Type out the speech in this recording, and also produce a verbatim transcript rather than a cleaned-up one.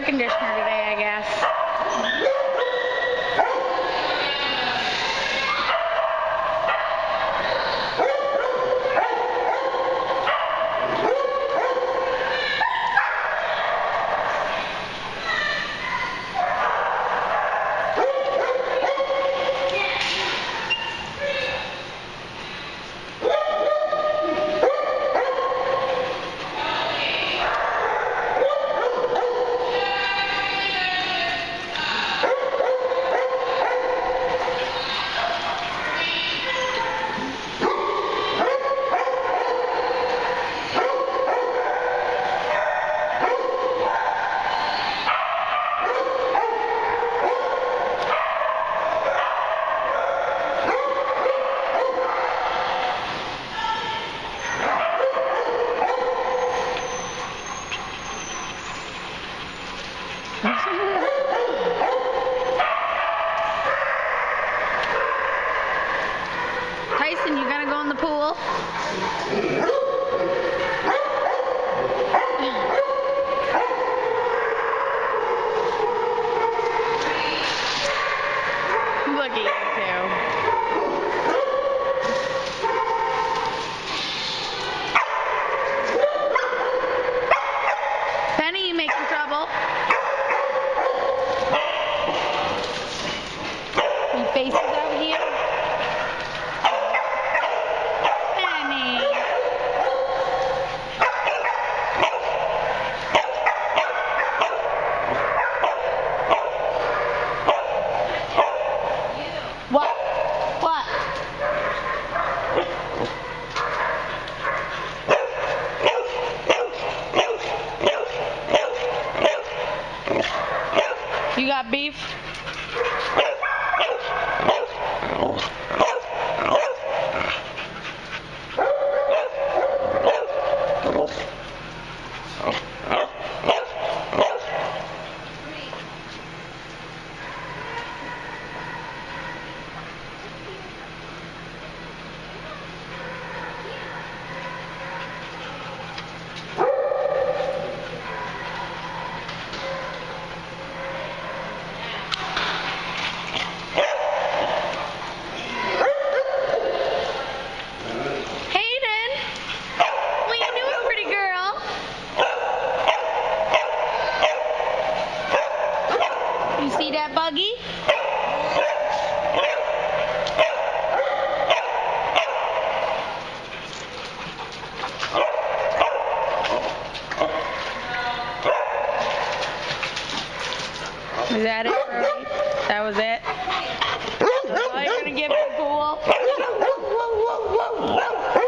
conditioner today, I guess. Tyson, you gonna go in the pool? Look at you two. Penny, you making trouble? Your face is over here. Penny. What? What? You got beef? You see that buggy? Is that it, Brody? That was it? That's all you're gonna give me, pool?